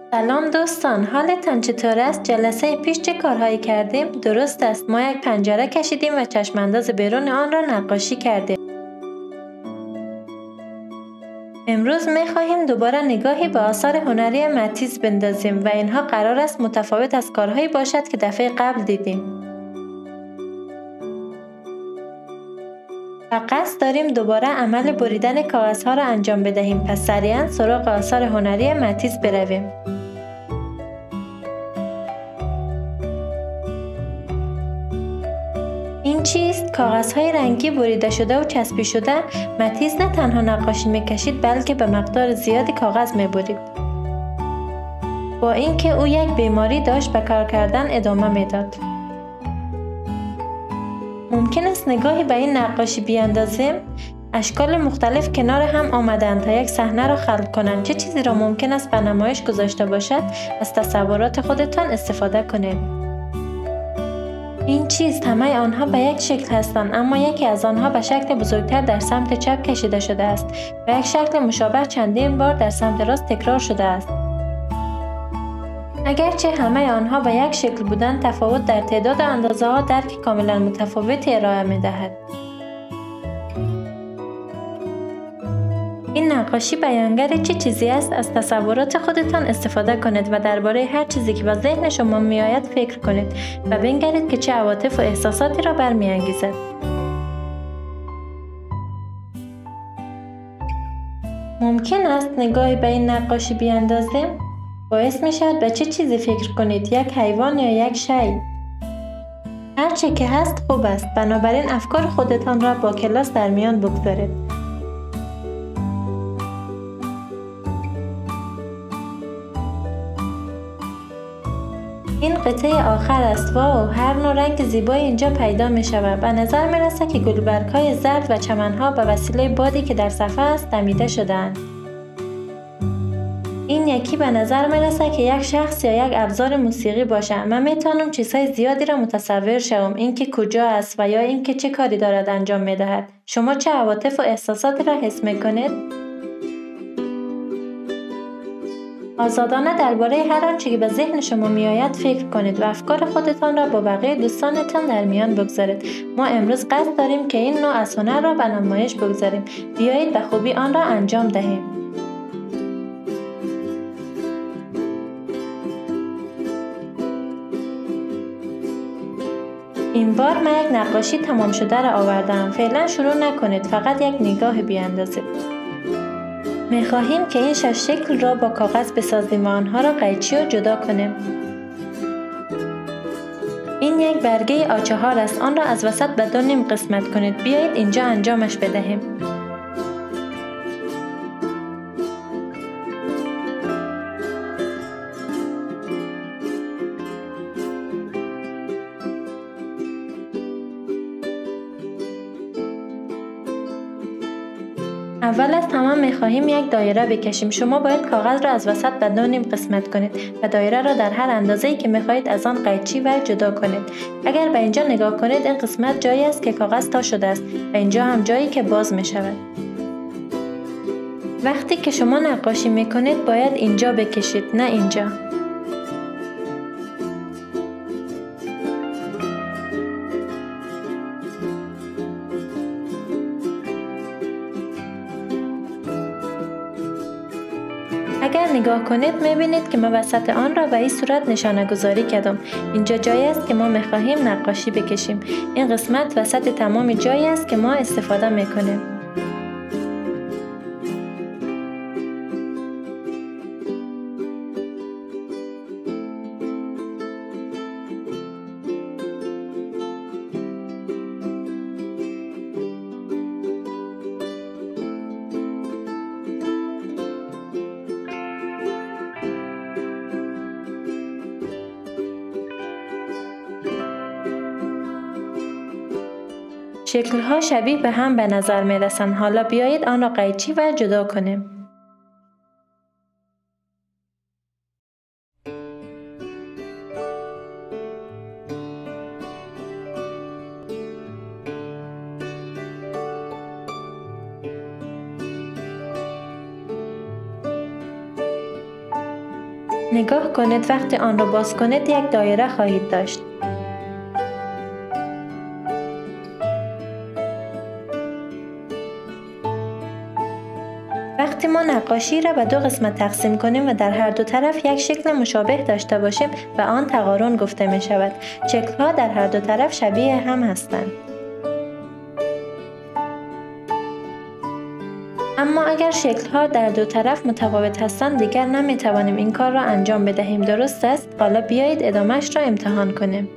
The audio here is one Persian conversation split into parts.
سلام دوستان، حالتان چطور است؟ جلسه پیش چه کارهایی کردیم؟ درست است، ما یک پنجره کشیدیم و چشمانداز بیرون آن را نقاشی کردیم. امروز می خواهیم دوباره نگاهی به آثار هنری ماتیس بندازیم و اینها قرار است متفاوت از کارهایی باشد که دفعه قبل دیدیم. و قصد داریم دوباره عمل بریدن کاغذها را انجام بدهیم، پس سریعا سراغ آثار هنری ماتیس برویم. این چیست؟ کاغذهای رنگی بریده شده و چسبی شده. ماتیس نه تنها نقاشی میکشید بلکه به مقدار زیادی کاغذ میبرید. با اینکه او یک بیماری داشت به کار کردن ادامه میداد. ممکن است نگاهی به این نقاشی بیاندازیم. اشکال مختلف کنار هم آمدند تا یک صحنه را خلق کنند. چه چیزی را ممکن است به نمایش گذاشته باشد؟ از تصورات خودتان استفاده کنید. این چیست؟ همه آنها به یک شکل هستند، اما یکی از آنها به شکل بزرگتر در سمت چپ کشیده شده است و یک شکل مشابه چندین بار در سمت راست تکرار شده است. اگرچه همه آنها به یک شکل بودند، تفاوت در تعداد اندازه ها درک کاملا متفاوتی ارائه می دهد. این نقاشی بیانگر چه چیزی است؟ از تصورات خودتان استفاده کنید و درباره هر چیزی که به ذهن شما می آید فکر کنید و بنگرید که چه عواطف و احساساتی را برمی‌انگیزد. ممکن است نگاهی به این نقاشی بیاندازیم. باعث می شود به چه چیزی فکر کنید؟ یک حیوان یا یک شی؟ هر چه که هست خوب است، بنابراین افکار خودتان را با کلاس در میان بگذارید. این قطعه آخر است. واو، هر نوع رنگ زیبایی اینجا پیدا می شود. به نظر می رسد که گلبرگ های زرد و چمنها به وسیله بادی که در صفحه است دمیده شده‌اند. این یکی به نظر می رسد که یک شخص یا یک ابزار موسیقی باشد. من می توانم چیزهای زیادی را متصور شوم، اینکه کجا است و یا اینکه چه کاری دارد انجام می دهد. شما چه عواطف و احساساتی را حس می کنید؟ آزادانه درباره هر آنچه که به ذهن شما میآید فکر کنید و افکار خودتان را با بقیه دوستانتان در میان بگذارید. ما امروز قصد داریم که این نوع از هنر را به نمایش بگذاریم. بیایید به خوبی آن را انجام دهیم. این بار من یک نقاشی تمام شده را آوردم. فعلا شروع نکنید، فقط یک نگاه بیاندازید. می خواهیم که این 6 شکل را با کاغذ بسازیم و آنها را قیچی و جدا کنیم. این یک برگه آچهار است. آن را از وسط به 2 نیم قسمت کنید. بیایید اینجا انجامش بدهیم. اول از تمام می خواهیم یک دایره بکشیم. شما باید کاغذ را از وسط به 2 نیم قسمت کنید و دایره را در هر اندازه‌ای که می خواهید از آن قیچی و جدا کنید. اگر به اینجا نگاه کنید، این قسمت جایی است که کاغذ تا شده است و اینجا هم جایی که باز می شود. وقتی که شما نقاشی می کنید باید اینجا بکشید، نه اینجا. اگر نگاه کنید می‌بینید که من وسط آن را به این صورت نشانه گذاری کردم. اینجا جایی است که ما می‌خواهیم نقاشی بکشیم. این قسمت وسط تمام جایی است که ما استفاده می‌کنیم. شکل‌ها شبیه به هم به نظر می‌رسند. حالا بیایید آن را قیچی و جدا کنیم. نگاه کنید، وقتی آن را باز کنید یک دایره خواهید داشت. وقتی ما نقاشی را به دو قسمت تقسیم کنیم و در هر دو طرف یک شکل مشابه داشته باشیم به آن تقارن گفته می شود. شکل‌ها در هر دو طرف شبیه هم هستند. اما اگر شکل‌ها در دو طرف متفاوت هستند دیگر نمی توانیم این کار را انجام بدهیم. درست است؟ حالا بیایید ادامه‌اش را امتحان کنیم.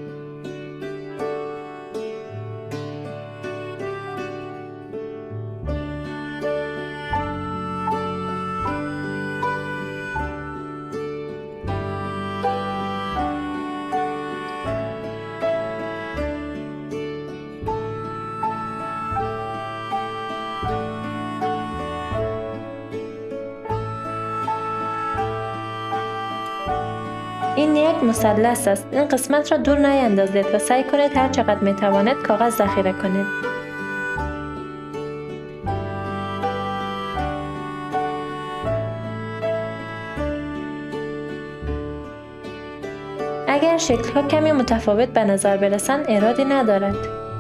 این یک مثلث است. این قسمت را دور نیندازید و سعی کنید هر چقدر می توانید کاغذ ذخیره کنید. اگر شکل‌ها کمی متفاوت به نظر برسند ایرادی ندارد.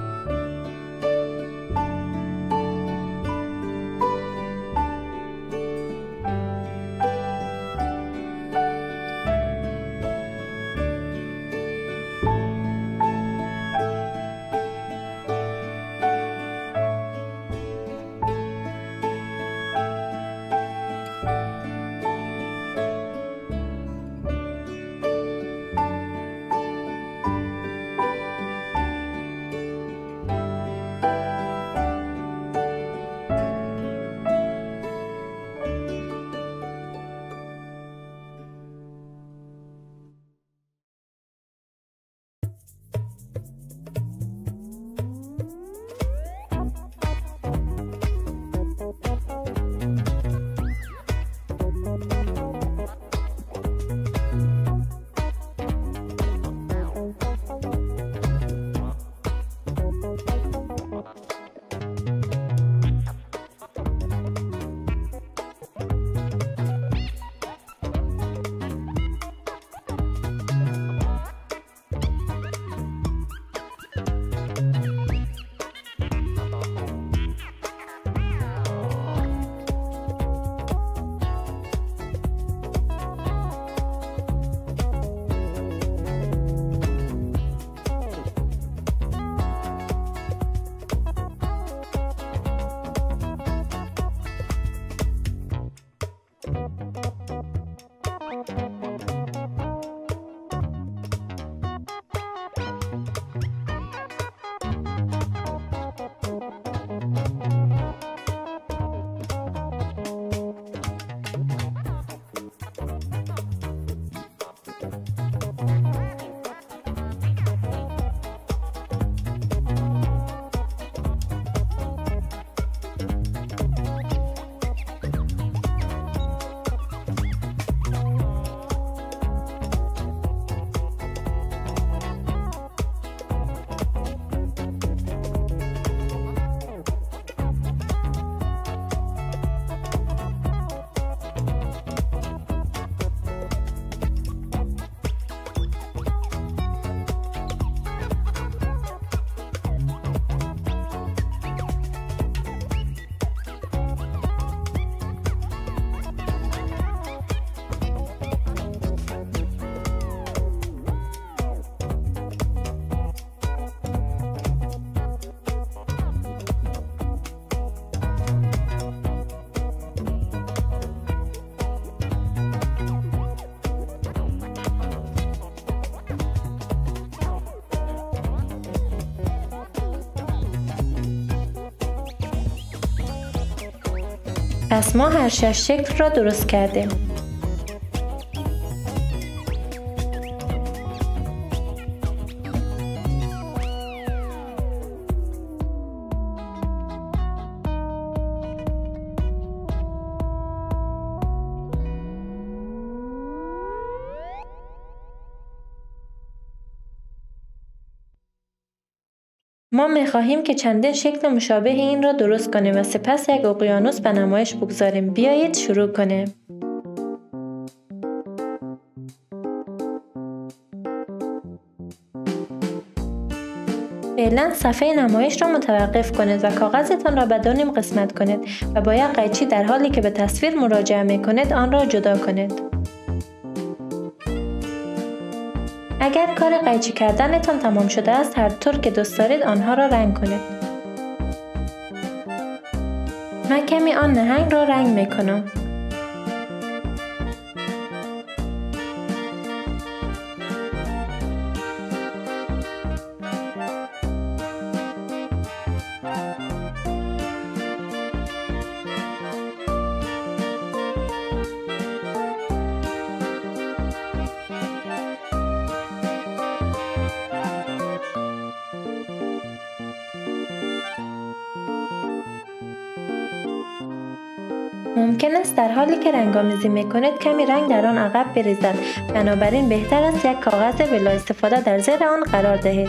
پس ما هر 6 شکل را درست کردیم. ما می‌خواهیم که چندین شکل مشابه این را درست کنیم و سپس یک اقیانوس به نمایش بگذاریم. بیایید شروع کنیم. فعلا صفحه نمایش را متوقف کنید و کاغذتان را به دو نیم قسمت کنید و با یک قیچی در حالی که به تصویر مراجعه می کنید آن را جدا کنید. اگر کار قیچی کردنتان تمام شده است، هر طور که دوست دارید آنها را رنگ کنید. من کمی آن نهنگ را رنگ می کنم. ممکن است در حالی که رنگ‌آمیزی می‌کنید کمی رنگ در آن عقب بریزد، بنابراین بهتر است یک کاغذ بلا استفاده در زیر آن قرار دهید.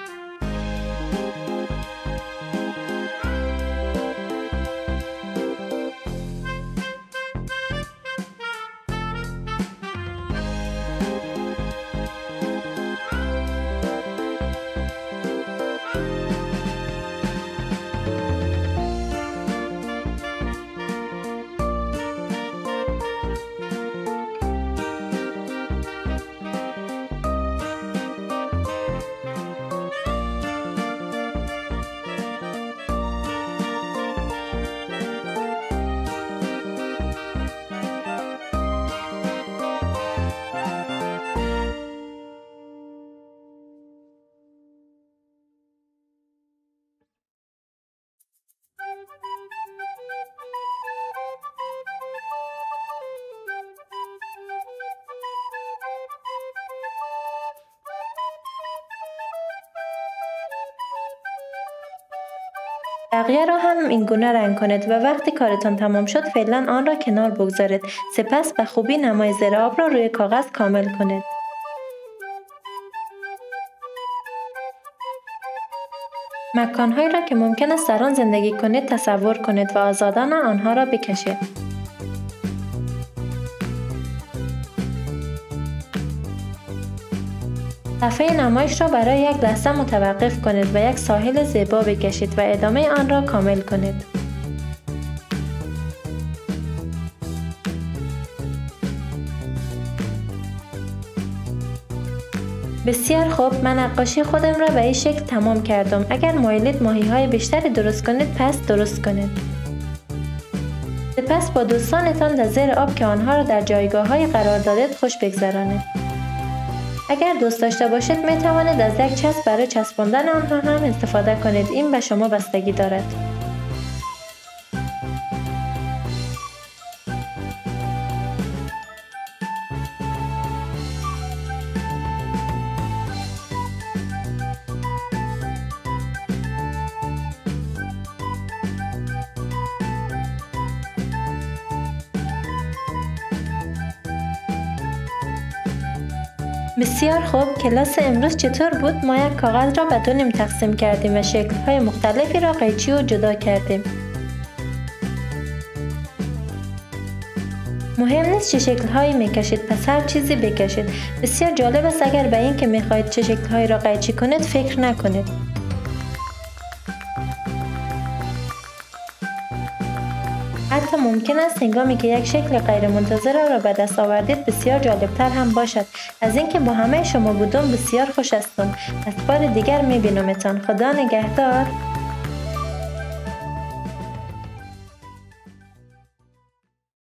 بقیه را هم این گونه رنگ کنید و وقتی کارتان تمام شد فعلا آن را کنار بگذارید. سپس به خوبی نمای زیر آب را روی کاغذ کامل کنید. مکانهایی را که ممکن است در آن زندگی کنید تصور کنید و آزادانه آنها را بکشید. صفحه نمایش را برای یک لحظه متوقف کنید و یک ساحل زیبا بکشید و ادامه آن را کامل کنید. بسیار خوب، من نقاشی خودم را به این شکل تمام کردم. اگر مایلید ماهی‌های بیشتری درست کنید پس درست کنید. سپس با دوستانتان در زیر آب که آنها را در جایگاه‌های قرار دادید خوش بگذرانید. اگر دوست داشته باشید می توانید از یک چسب برای چسباندن آنها هم استفاده کنید. این به شما بستگی دارد. بسیار خوب، کلاس امروز چطور بود؟ ما یک کاغذ را به دو نیم تقسیم کردیم و شکل‌های مختلفی را قیچی و جدا کردیم. مهم نیست چه شکل‌هایی می‌کشید، پس هر چیزی بکشید. بسیار جالب است اگر به این که می‌خواهید چه شکل‌هایی را قیچی کنید فکر نکنید. حتی ممکن است هنگامی که یک شکل غیرمنتظره را به دست آوردید بسیار جالبتر هم باشد. از اینکه با همه شما بودم بسیار خوش هستم. از بار دیگر میبینمتان. خدا نگهدار.